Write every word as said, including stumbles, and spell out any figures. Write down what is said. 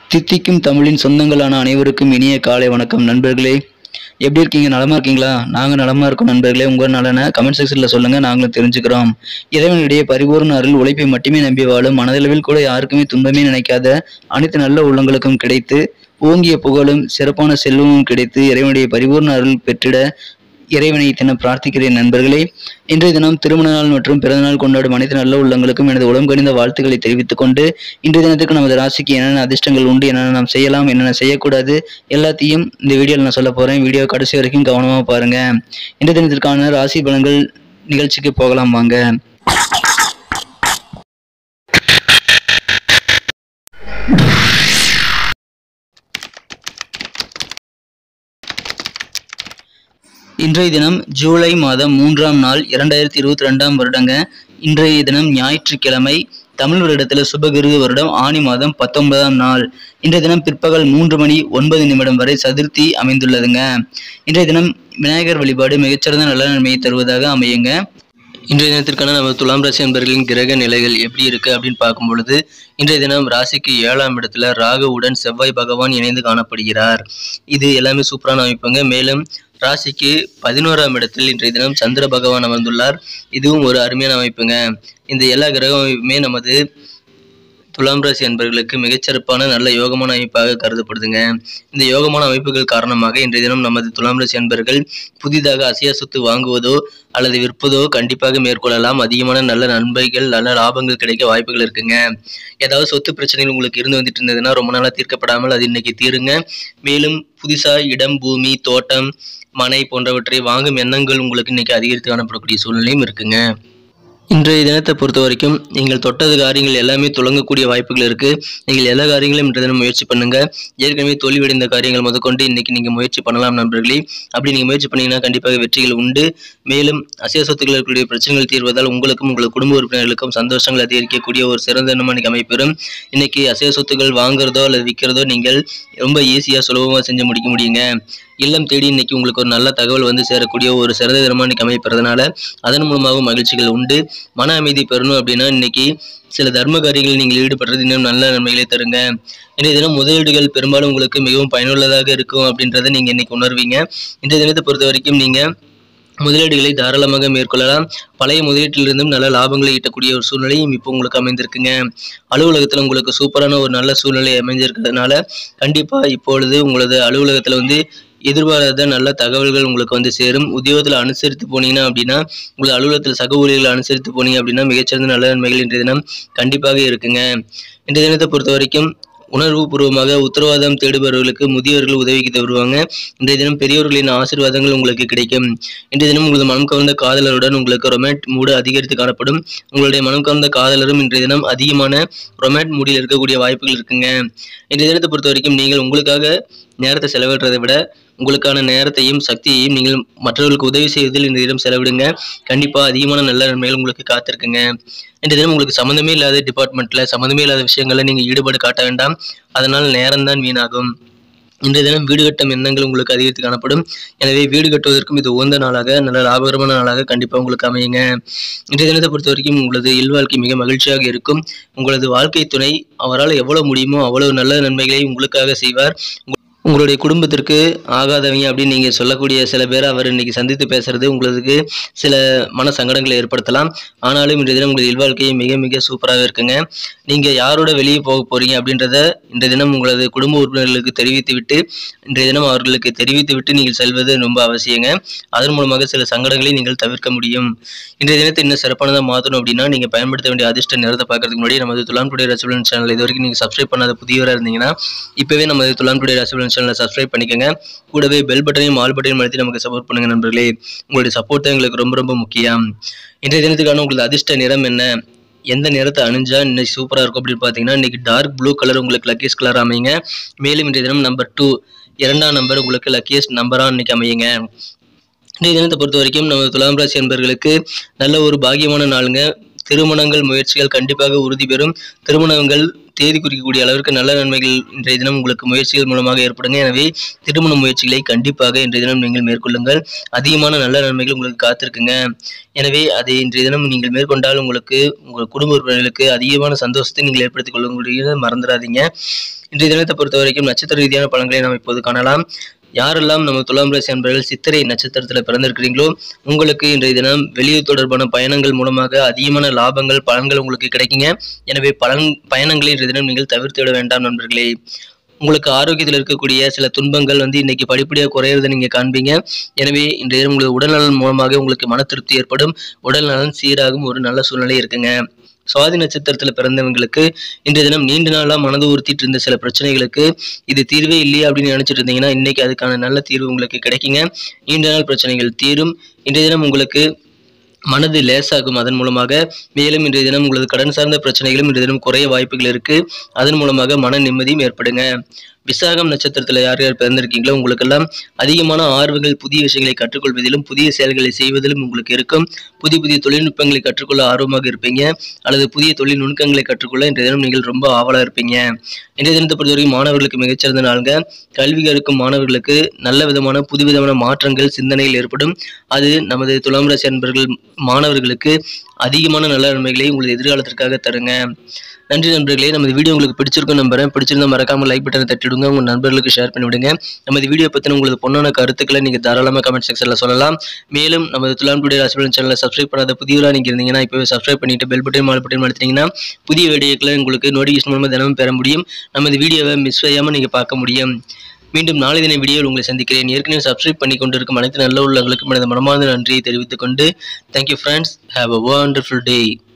தித்திக்கும் தமிழின் சொந்தங்களான அனைவருக்கும் இனிய காலை வணக்கம் நண்பர்களே. எப்படி இருக்கீங்க? நலமா இருக்கீங்களா? நாங்க நலமா இருக்கோம் நண்பர்களே. உங்க நலனை கமெண்ட் செக்ஷன்ல சொல்லுங்க, நாங்களும் தெரிஞ்சுக்கிறோம். இறைவனுடைய பரிபூர்ண அருள் உழைப்பை மட்டுமே நம்பி வாழும் மனதளவில் கூட யாருக்குமே துன்பமே நினைக்காத அனைத்து நல்ல உள்ளங்களுக்கும் கிடைத்து ஓங்கிய புகழும் சிறப்பான செல்வமும் கிடைத்து இறைவனுடைய பரிபூர்ண அருள் பெற்றிட இறைவனை தினம் பிரார்த்திக்கிறேன் நண்பர்களே. இன்றைய தினம் திருமண நாள் மற்றும் பிறந்தநாள் கொண்டாடும் அனைத்து நல்ல உள்ளங்களுக்கும் எனது உளம் கனிந்த வாழ்த்துக்களை தெரிவித்துக் கொண்டு இன்றைய தினத்துக்கு நமது ராசிக்கு என்னென்ன அதிர்ஷ்டங்கள் உண்டு, என்னென்ன நாம் செய்யலாம், என்னென்ன செய்யக்கூடாது எல்லாத்தையும் இந்த வீடியோவில் நான் சொல்ல போறேன். வீடியோ கடைசி வரைக்கும் கவனமாக பாருங்க. இன்றைய தினத்திற்கான ராசி பலன்கள் நிகழ்ச்சிக்கு போகலாம் வாங்க. இன்றைய தினம் ஜூலை மாதம் மூன்றாம் நாள் இரண்டாயிரத்தி இருபத்தி ரெண்டாம் வருடங்க. இன்றைய தினம் ஞாயிற்றுக்கிழமை, தமிழ் வருடத்தில் சுபகிருது வருடம் ஆணி மாதம் பத்தொன்பதாம் நாள். இன்றைய தினம் பிற்பகல் மூன்று மணி ஒன்பது நிமிடம் வரை சதுர்த்தி அமைந்துள்ளதுங்க. இன்றைய தினம் விநாயகர் வழிபாடு மிகச்சிறந்த நல்ல நன்மையை தருவதாக அமையுங்க. இன்றைய தினத்திற்கான நம்ம துலாம் ராசி நண்பர்களின் கிரக நிலைகள் எப்படி இருக்கு அப்படின்னு பார்க்கும் பொழுது, இன்றைய தினம் ராசிக்கு ஏழாம் இடத்துல ராகுவுடன் செவ்வாய் பகவான் இணைந்து காணப்படுகிறார். இது எல்லாமே சூப்பரான அமைப்புங்க. மேலும் ராசிக்கு பதினோராம் இடத்தில் இன்றைய தினம் சந்திர பகவான் அமர்ந்துள்ளார். இதுவும் ஒரு அருமையான அமைப்புங்க. இந்த எல்லா கிரக அமைப்புமே நமது துலாம் ராசி அன்பர்களுக்கு மிகச்சிறப்பான நல்ல யோகமான அமைப்பாக கருதப்படுதுங்க. இந்த யோகமான அமைப்புகள் காரணமாக இன்றைய தினம் நமது துலாம் ராசி அன்பர்கள் புதிதாக அசையா சொத்து வாங்குவதோ அல்லது விற்பதோ கண்டிப்பாக மேற்கொள்ளலாம். அதிகமான நல்ல நன்மைகள், நல்ல லாபங்கள் கிடைக்க வாய்ப்புகள் இருக்குங்க. ஏதாவது சொத்து பிரச்சனைகள் உங்களுக்கு இருந்து வந்துட்டு இருந்ததுன்னா ரொம்ப நாளாக தீர்க்கப்படாமல் அது இன்னைக்கு தீருங்க. மேலும் புதுசா இடம், பூமி, தோட்டம், மனை போன்றவற்றை வாங்கும் எண்ணங்கள் உங்களுக்கு இன்னைக்கு அதிகரித்து காணப்படக்கூடிய சூழ்நிலையும் இருக்குங்க. இன்றைய தினத்தை பொறுத்த வரைக்கும் நீங்கள் தொட்டது காரியங்கள் எல்லாமே தொடங்கக்கூடிய வாய்ப்புகள் இருக்கு. நீங்கள் எல்லா காரியங்களையும் இன்றைய தினம் முயற்சி பண்ணுங்க. ஏற்கனவே தோல்வியடைந்த காரியங்கள் முதற்கொண்டு இன்னைக்கு நீங்க முயற்சி பண்ணலாம் நண்பர்களே. அப்படி நீங்க முயற்சி பண்ணீங்கன்னா கண்டிப்பாக வெற்றிகள் உண்டு. மேலும் அசையா சொத்துக்கள் இருக்கக்கூடிய பிரச்சனைகள் தீர்வதால் உங்களுக்கும் உங்கள் குடும்ப உறுப்பினர்களுக்கும் சந்தோஷங்கள் அதிகரிக்கக்கூடிய ஒரு சிறந்த இன்னைக்கு அமைப்பெறும். இன்னைக்கு அசையா சொத்துக்கள் வாங்குறதோ அல்லது விற்கிறதோ நீங்கள் ரொம்ப ஈஸியா சுலபமாக செஞ்சு முடிக்க முடியுங்க. இல்லம் தேடி இன்னைக்கு உங்களுக்கு ஒரு நல்ல தகவல் வந்து சேரக்கூடிய ஒரு சிறந்த தினமா இன்னைக்கு அமைப்பறதுனால அதன் மூலமாக மகிழ்ச்சிகள் உண்டு. மன அமைதி பெறணும் அப்படின்னா இன்னைக்கு சில தர்ம காரியங்களில் நீங்கள் ஈடுபடுறது இன்னும் நல்ல நன்மைகளை தருங்க. இன்றைய தினம் முதலீடுகள் பெரும்பாலும் உங்களுக்கு மிகவும் பயனுள்ளதாக இருக்கும் அப்படின்றத நீங்க இன்னைக்கு உணர்வீங்க. இன்றைய தினத்தை பொறுத்த வரைக்கும் நீங்க முதலீடுகளை தாராளமாக மேற்கொள்ளலாம். பழைய முதலீட்டிலிருந்தும் நல்ல லாபங்களை ஈட்டக்கூடிய ஒரு சூழ்நிலையும் இப்போ உங்களுக்கு அமைந்திருக்குங்க. அலுவலகத்தில் உங்களுக்கு சூப்பரான ஒரு நல்ல சூழ்நிலை அமைஞ்சிருக்கிறதுனால கண்டிப்பா இப்பொழுது உங்களது அலுவலகத்தில் வந்து எதிர்பாராத நல்ல தகவல்கள் உங்களுக்கு வந்து சேரும். உத்தியோகத்தில் அனுசரித்து போனீங்கன்னா அப்படின்னா உங்களது அலுவலகத்தில் சக ஊழியர்களை அனுசரித்து போனீங்க அப்படின்னா மிகச்சிறந்த நல்ல நன்மைகள் இன்றைய தினம் கண்டிப்பாக இருக்குங்க. இன்றைய தினத்தை பொறுத்த வரைக்கும் உணர்வு பூர்வமாக உத்தரவாதம் தேடுபவர்களுக்கு முதியவர்கள் உதவிக்கு தருவாங்க. இன்றைய தினம் பெரியவர்களின் ஆசீர்வாதங்கள் உங்களுக்கு கிடைக்கும். இன்றைய தினம் உங்களது மனம் கவர்ந்த காதலருடன் உங்களுக்கு ரொமான்ட் மூடு அதிகரித்து காணப்படும். உங்களுடைய மனம் கவர்ந்த காதலரும் இன்றைய தினம் அதிகமான ரொமான்ட் மூடில் இருக்கக்கூடிய வாய்ப்புகள் இருக்குங்க. இன்றைய தினத்தை பொறுத்த வரைக்கும் நீங்கள் உங்களுக்காக நேரத்தை செலவிடுறதை விட உங்களுக்கான நேரத்தையும் சக்தியையும் நீங்கள் மற்றவர்களுக்கு உதவி செய்வதில் இந்த தினம் செலவிடுங்க. கண்டிப்பா அதிகமான நல்ல நன்மைகள் உங்களுக்கு காத்திருக்குங்க. இந்த தினம் உங்களுக்கு சம்மந்தமே இல்லாத டிபார்ட்மெண்ட்ல சம்மந்தமே இல்லாத விஷயங்கள்ல நீங்க ஈடுபாடு காட்ட வேண்டாம். அதனால் நேரம் தான் வீணாகும். இன்றைய தினம் வீடு கட்டும் எண்ணங்கள் உங்களுக்கு அதிகரித்து காணப்படும். எனவே வீடு கட்டுவதற்கும் இது உகந்த நாளாக நல்ல லாபகரமான நாளாக கண்டிப்பா உங்களுக்கு அமையுங்க. இன்றைய தினத்தை பொறுத்த வரைக்கும் உங்களது இல்வாழ்க்கை மிக மகிழ்ச்சியாக இருக்கும். உங்களது வாழ்க்கை துணை அவரால் எவ்வளவு முடியுமோ அவ்வளவு நல்ல நன்மைகளை உங்களுக்காக செய்வார். உங்களுடைய குடும்பத்திற்கு ஆகாதவங்க அப்படின்னு நீங்கள் சொல்லக்கூடிய சில பேரை அவர் இன்னைக்கு சந்தித்து பேசுறது உங்களுக்கு சில மன சங்கடங்களை ஏற்படுத்தலாம். ஆனாலும் இன்றைய தினம் உங்களது இல்வாழ்க்கையை மிக மிக சூப்பராக இருக்குங்க. நீங்கள் யாரோட வெளியே போக போறீங்க அப்படின்றத இன்றைய தினம் உங்களது குடும்ப உறுப்பினர்களுக்கு தெரிவித்து விட்டு இன்றைய தினம் அவர்களுக்கு தெரிவித்து விட்டு நீங்கள் செல்வது ரொம்ப அவசியங்க. அதன் மூலமாக சில சங்கடங்களை நீங்கள் தவிர்க்க முடியும். இன்றைய தினத்தை இன்னும் சிறப்பானதாக மாற்றணும் அப்படின்னா நீங்கள் பயன்படுத்த வேண்டிய அதிர்ஷ்ட நேரத்தை பார்க்கறதுக்கு முன்னாடி நமது துலாம் டுடே ராசி பலன் சேனல் இது வரைக்கும் நீங்கள் சப்ஸ்கிரைப் பண்ணாத புதியவராக இருந்தீங்கன்னா இப்போவே நமது துலாம் டுடே ராசி பலன் சேனலை சப்ஸ்கிரைப் பண்ணிக்கோங்க. கூடவே பெல் பட்டனையும் ஆல் பட்டனையும் அழுத்தி நமக்கு சப்போர்ட் பண்ணுங்க நண்பர்களே. உங்களுடைய சப்போர்ட் தான் எங்களுக்கு ரொம்ப ரொம்ப முக்கியம். இன்றைய தினத்துக்கான உங்களது அதிர்ஷ்ட நிறம் என்ன, எந்த நிறத்தை அணிஞ்சா இன்னைக்கு சூப்பராக இருக்கும் அப்படின்னு பார்த்தீங்கன்னா இன்னைக்கு டார்க் ப்ளூ கலர் உங்களுக்கு லக்கியஸ்ட் கலர் அமையுங்க. மேலும் இன்றைய தினம் நம்பர் டூ இரண்டாம் நம்பர் உங்களுக்கு லக்கியஸ்ட் நம்பராக இன்னைக்கு அமையுங்க. இன்றைய தினத்தை பொறுத்த வரைக்கும் நம்ம துலாம் ராசி நண்பர்களுக்கு நல்ல ஒரு பாக்கியமான நாளுங்க. திருமணங்கள் முயற்சிகள் கண்டிப்பாக உறுதி பெறும். திருமணங்கள் தேதி குறிக்கக்கூடிய அளவிற்கு நல்ல நன்மைகள் இன்றைய தினம் உங்களுக்கு முயற்சிகள் மூலமாக ஏற்படுங்க. எனவே திருமண முயற்சிகளை கண்டிப்பாக இன்றைய தினம் நீங்கள் மேற்கொள்ளுங்கள். அதிகமான நல்ல நன்மைகள் உங்களுக்கு காத்திருக்குங்க. எனவே அதை இன்றைய தினம் நீங்கள் மேற்கொண்டால் உங்களுக்கு உங்கள் குடும்ப உறுப்பினர்களுக்கு அதிகமான சந்தோஷத்தை நீங்கள் ஏற்படுத்திக் கொள்ள முடியுது, மறந்துடாதீங்க. இன்றைய தினத்தை பொறுத்த வரைக்கும் நட்சத்திர ரீதியான பலன்களை நாம் இப்போது காணலாம். யாரெல்லாம் நம்ம துலாம் ராசி அன்பர்கள் சித்திரை நட்சத்திரத்தில் பிறந்திருக்கிறீங்களோ உங்களுக்கு இன்றைய தினம் வெளியூர் தொடர்பான பயணங்கள் மூலமாக அதிகமான லாபங்கள் பலன்கள் உங்களுக்கு கிடைக்குங்க. எனவே பலன் பயணங்களை இன்றைய தினம் நீங்கள் தவிர்த்து விட வேண்டாம் நண்பர்களே. உங்களுக்கு ஆரோக்கியத்தில் இருக்கக்கூடிய சில துன்பங்கள் வந்து இன்னைக்கு படிப்படியாக குறையிறதை நீங்க காண்பீங்க. எனவே இன்றைய தினம் உங்களுக்கு உடல்நலன் மூலமாக உங்களுக்கு மன திருப்தி ஏற்படும், உடல் நலன் சீராகும் ஒரு நல்ல சூழ்நிலை இருக்குங்க. சுவாதி நட்சத்திரத்தில் பிறந்தவங்களுக்கு இன்றைய தினம் நீண்ட நாளா மனது உறுத்திட்டு இருந்த சில பிரச்சனைகளுக்கு இது தீர்வே இல்லையா அப்படின்னு நினைச்சிட்டு இருந்தீங்கன்னா இன்னைக்கு அதுக்கான நல்ல தீர்வு உங்களுக்கு கிடைக்குங்க. நீண்ட நாள் பிரச்சனைகள் தீரும். இன்றைய தினம் உங்களுக்கு மனது லேசாகும். அதன் மூலமாக மேலும் இன்றைய தினம் உங்களது கடன் சார்ந்த பிரச்சனைகளும் இன்றைய தினம் குறைய வாய்ப்புகள் இருக்கு. அதன் மூலமாக மன நிம்மதியும் ஏற்படுங்க. விசாகம் நட்சத்திரத்தில் யார் யார் பிறந்திருக்கீங்களோ உங்களுக்கெல்லாம் அதிகமான ஆர்வங்கள் புதிய விஷயங்களை கற்றுக்கொள்வதிலும் புதிய செயல்களை செய்வதிலும் உங்களுக்கு இருக்கும். புதிய புதிய தொழில்நுட்பங்களை கற்றுக்கொள்ள ஆர்வமாக இருப்பீங்க, அல்லது புதிய தொழில் நுணுக்கங்களை கற்றுக்கொள்ள இன்றைய தினம் நீங்கள் ரொம்ப ஆவலாக இருப்பீங்க. இன்றைய தினத்தை பொறுத்தவரைக்கும் மாணவர்களுக்கு மிகச்சிறந்த நாளுங்க. கல்வி கற்கும் மாணவர்களுக்கு நல்ல விதமான புதுவிதமான மாற்றங்கள் சிந்தனைகள் ஏற்படும். அது நமது துலாம் ராசி அன்பர்கள் மாணவர்களுக்கு அதிகமான நல்ல நன்மைகளை உங்களது எதிர்காலத்திற்காக தருங்க. நன்றி நண்பர்களே. நமது வீடியோ உங்களுக்கு பிடிச்சிருக்கும் நம்புறேன். பிடிச்சிருந்தா மறக்காம லைக் பட்டனை தட்டிடுங்க, உங்க நண்பர்களுக்கு ஷேர் பண்ணி விடுங்க. நமது வீடியோ பத்தின உங்களது பொண்ணான கருத்துக்களை நீங்க தாராளமாக கமெண்ட் செக்ஷன்ல சொல்லலாம். மேலும் நமது துலாம் டுடே ராசி பலன் சேனலை சப்ஸ்கிரைப் பண்ணாத புதியவராக நீங்க இருந்தீங்கன்னா இப்பவே சப்ஸ்கிரைப் பண்ணிட்டு பெல் பட்டன் மால் பட்டன் அழுத்தினீங்கன்னா புதிய வீடியோக்களை உங்களுக்கு நோட்டிஃபிகேஷன் மூலமா தினமும் பெற முடியும். நமது வீடியோவை மிஸ் செய்யாம நீங்க பார்க்க முடியும். மீண்டும் நாளை தின வீடியோவில் உங்களை சந்திக்கிறேன். ஏற்கனவே சப்ஸ்கிரைப் பண்ணி கொண்டிருக்கும் அனைத்து நல்ல உள்ளவங்களுக்கும் எனது மனமார்ந்த நன்றியை தெரிவித்துக் கொண்டு thank you friends. Have a wonderful day.